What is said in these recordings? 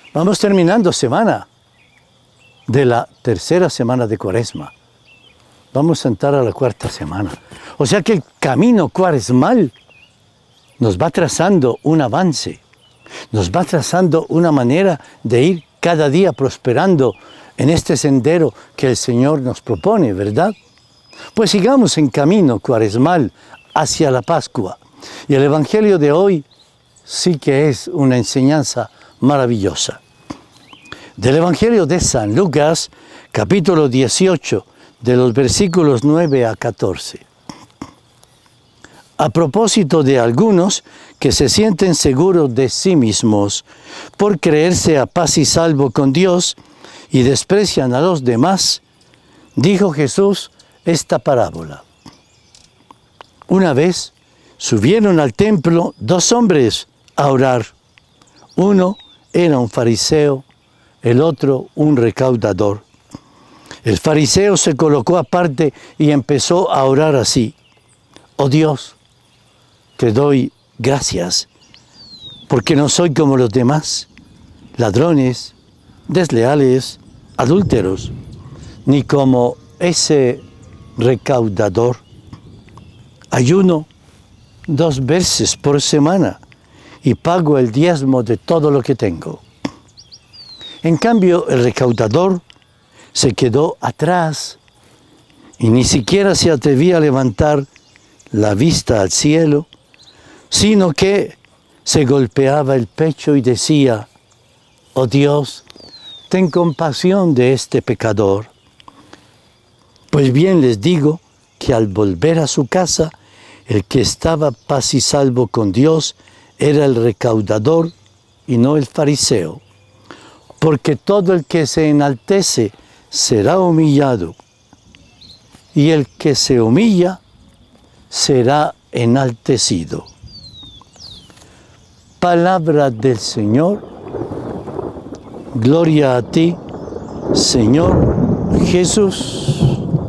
Vamos terminando semana de la tercera semana de Cuaresma. Vamos a entrar a la cuarta semana. O sea que el camino cuaresmal nos va trazando un avance, nos va trazando una manera de ir cada día prosperando en este sendero que el Señor nos propone, ¿verdad? Pues sigamos en camino cuaresmal hacia la Pascua. Y el Evangelio de hoy sí que es una enseñanza maravillosa. Del Evangelio de San Lucas, capítulo 18, de los versículos 9 a 14. A propósito de algunos que se sienten seguros de sí mismos por creerse a paz y salvo con Dios y desprecian a los demás, dijo Jesús esta parábola. Una vez subieron al templo dos hombres a orar. Uno era un fariseo, el otro un recaudador. El fariseo se colocó aparte y empezó a orar así. Oh Dios, te doy gracias, porque no soy como los demás, ladrones, desleales, adúlteros, ni como ese recaudador. Ayuno 2 veces por semana y pago el diezmo de todo lo que tengo. En cambio, el recaudador se quedó atrás y ni siquiera se atrevía a levantar la vista al cielo, sino que se golpeaba el pecho y decía, oh Dios, ten compasión de este pecador. Pues bien les digo que al volver a su casa, el que estaba paz y salvo con Dios era el recaudador y no el fariseo. Porque todo el que se enaltece será humillado, y el que se humilla será enaltecido. Palabra del Señor. Gloria a ti, Señor Jesús.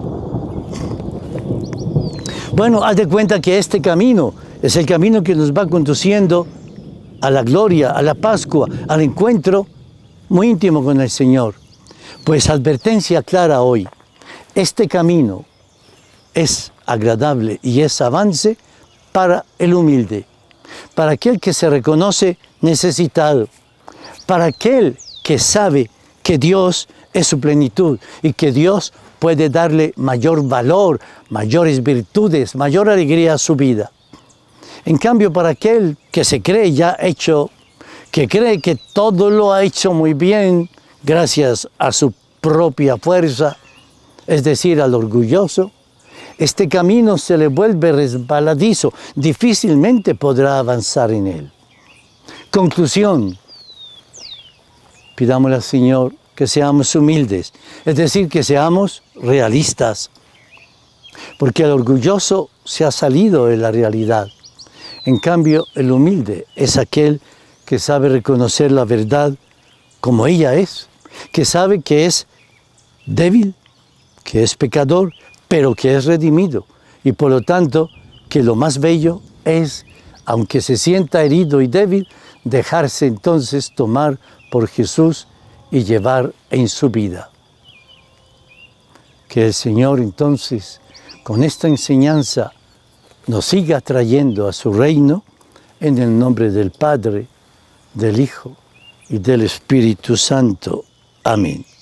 Bueno, haz de cuenta que este camino es el camino que nos va conduciendo a la gloria, a la Pascua, al encuentro muy íntimo con el Señor. Pues advertencia clara hoy, este camino es agradable y es avance para el humilde, para aquel que se reconoce necesitado, para aquel que sabe que Dios es su plenitud y que Dios puede darle mayor valor, mayores virtudes, mayor alegría a su vida. En cambio, para aquel que se cree ya hecho, que cree que todo lo ha hecho muy bien gracias a su propia fuerza, es decir, al orgulloso, este camino se le vuelve resbaladizo, difícilmente podrá avanzar en él. Conclusión, pidámosle al Señor que seamos humildes, es decir, que seamos realistas, porque el orgulloso se ha salido de la realidad. En cambio, el humilde es aquel que sabe reconocer la verdad como ella es, que sabe que es débil, que es pecador, pero que es redimido. Y por lo tanto, que lo más bello es, aunque se sienta herido y débil, dejarse entonces tomar por Jesús y llevar en su vida. Que el Señor entonces, con esta enseñanza, nos siga trayendo a su reino, en el nombre del Padre, del Hijo y del Espíritu Santo. Amén.